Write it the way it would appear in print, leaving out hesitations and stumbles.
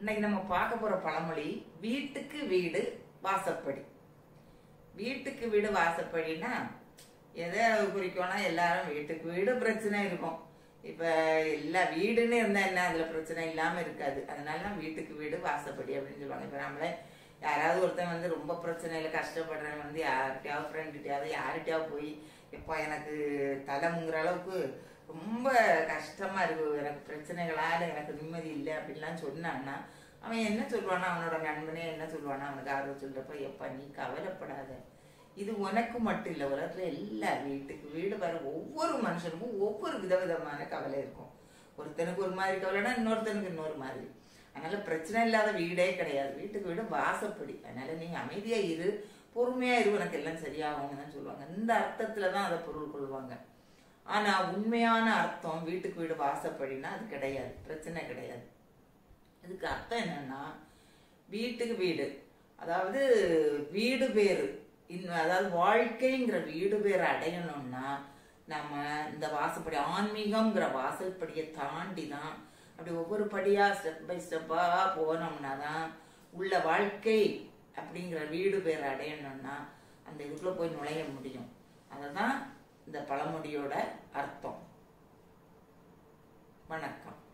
இன்னைக்கு நம்ம பார்க்க போற பழமொழி வீட்டுக்கு வீடு வாசப்படி. வீட்டுக்கு வீடு வாசப்படினா எதை குறிக்கோம்னா எல்லாரும் வீட்டுக்கு வீடு பிரச்சனை இருக்கும். இப்ப எல்லா வீடுன்னு இருந்தா என்ன, அதுல பிரச்சனை இல்லாம இருக்காது. அதனால வீட்டுக்கு வீடு வாசப்படி அப்படின்னு சொல்லுவாங்க. இப்ப நம்மளே யாராவது ஒருத்தன் வந்து ரொம்ப பிரச்சனையில கஷ்டப்படுறவன் வந்து யார்கிட்டயாவது ஃப்ரெண்டுகிட்டயாவது யார்கிட்டயாவது போய் எப்போ எனக்கு தலைமுங்கிற அளவுக்கு ரொம்ப கஷ்டமா இருக்கு, எனக்கு பிரச்சனைகளால எனக்கு நிம்மதி இல்லை அப்படின்லாம் சொன்னான்னா அவன் என்ன சொல்லுவானா, அவனோட நண்பனே என்ன சொல்லுவானா, அவனுக்கு ஆர்வம் சொல்றப்ப எப்ப நீ கவலைப்படாத, இது உனக்கு மட்டும் இல்லை, உலகத்துல எல்லா வீட்டுக்கு வீடு வர ஒவ்வொரு மனுஷனுக்கும் ஒவ்வொரு விதவிதமான கவலை இருக்கும். ஒருத்தனுக்கு ஒரு மாதிரி கவலைனா இன்னொருத்தனுக்கு இன்னொரு மாதிரி. அதனால பிரச்சனை இல்லாத வீடே கிடையாது. வீட்டுக்கு வீடு வாசப்படி. அதனால நீங்க அமைதியா இரு, பொறுமையா இரு, உனக்கு எல்லாம் சரியாகும்னு தான் சொல்லுவாங்க. இந்த அர்த்தத்துலதான் அதை பொருள் கொள்வாங்க. ஆனா உண்மையான அர்த்தம் வீட்டுக்கு வீடு வாசப்படினா அது கிடையாது, பிரச்சனை கிடையாது. இதுக்கு அர்த்தம் என்னன்னா, வீட்டுக்கு வீடு அதாவது வீடு பேரு, அதாவது வாழ்க்கைங்கிற வீடு பேரை அடையணும்னா நம்ம இந்த வாசப்படி ஆன்மீகம்ங்கிற வாசல்படியை தாண்டி தான் அப்படி ஒவ்வொரு படியா ஸ்டெப் பை ஸ்டெப்பா போனோம்னா தான் உள்ள வாழ்க்கை அப்படிங்கிற வீடு பேரை அடையணும்னா அந்த இதுக்குள்ள போய் நுழைய முடியும். அதுதான் இந்த பழமொழியோட அர்த்தம். வணக்கம்.